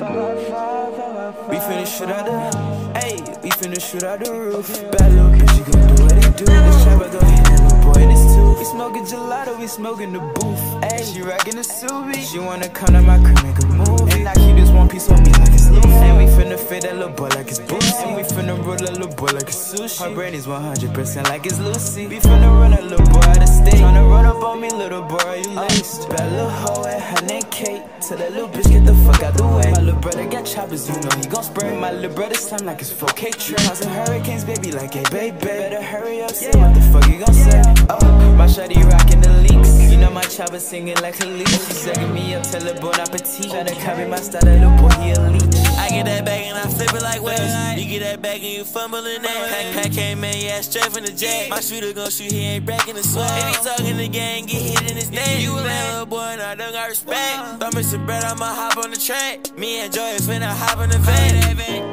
We finna shoot out the, ayy, we finna shoot out the roof. Bad little bitch, she gon' do what it do. This chopper gon' hit that little boy in his tooth. We smoking gelato, we smoking the booth. Ayy, she rockin' the Subi. She wanna come to my crib, make a movie. And I keep this one piece on me like it's loose. And we finna fit that little boy like it's boots. And we finna roll that little boy like it's sushi. Her brain is 100% like it's Lucy. We finna run that little boy out of state. Tryna run up on me, little boy, you laced. Bad little hoe and her name Kate. Tell that little bitch get the fuck out the way. My little brother got choppers, you know he gon' spray. My little brother sound like it's 4K trip. House of hurricanes, baby, like hey baby. Better hurry up, say what the fuck you gon' say. Oh, my shawty rockin' the leaks. You know my chopper singing like a leak. She sucking me up, tell her bon appetit. Tryna copy my style, that little boy, he a leech. I get that bag and I flip it like West. You get that bag and you fumbling that. Pack came in, yeah, straight from the jet. My shooter gon' shoot, he ain't breaking the sweat. If he talking the gang, get hit in his neck. You a man, little boy, and I don't got respect. Throw me some bread, I'ma hop on the track. Me and Joy is finna hop on the van.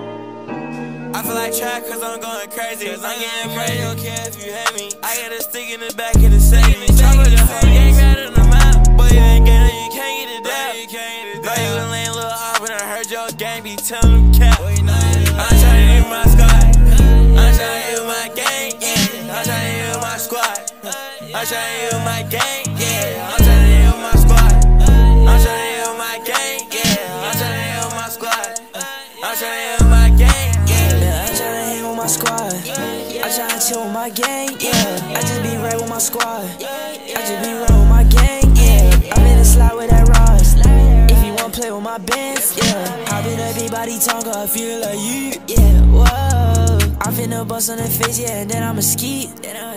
I feel like track cause I'm going crazy. Cause I'm getting crazy, don't care if you hate me. I got a stick in the back of the safe. Chopper the whole gang right in the mouth. Boy, you ain't get it, you can't get it down. Know you a lame little off when I heard your gang be telling them cap. I'm tryna hit my squad. I'm tryna hit my gang, yeah. I'm tryna hit my squad. I'm tryna hit my gang, yeah. I'm tryna hit my squad. I'm tryna hit my gang, yeah. I'm tryna hit my squad. I'm tryna hit my gang, yeah. I'm tryna hit with my squad. I'm tryna chill with my gang, yeah. I just be right with my squad. I just be right with my gang, yeah. I'm in the slide with that Ross. If you wanna play with my bands, yeah. Hop in everybody tongue, I feel like you, yeah. Whoa, I finna bust on the face, yeah, and then I'ma ski,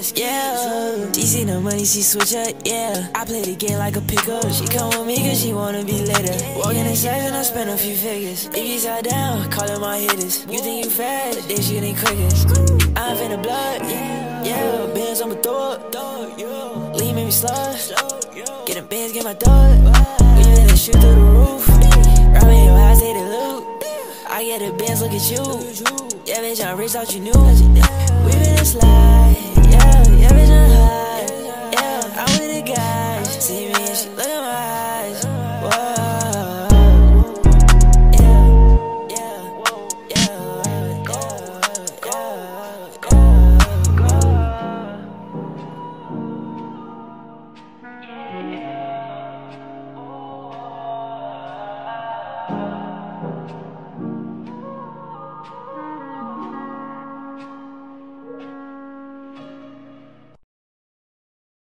yeah. She see the money, she switch up, yeah. I play the game like a pickup. She come with me cause she wanna be later. Walking in safe and I spend a few figures. If you sat down, calling my hitters. You think you fast, then she getting quickest. I'm finna blood, yeah. Bands I'ma throw up, lean made me slow. Get them bands, get my thug. We finna shoot through the roof. Robbing your house, they the loot. I get the bands, look at you. Yeah, bitch, I'm rich, thought you knew. We finna slide, yeah, bitch, I'm high. Yeah, I'm with the guys. See me and she look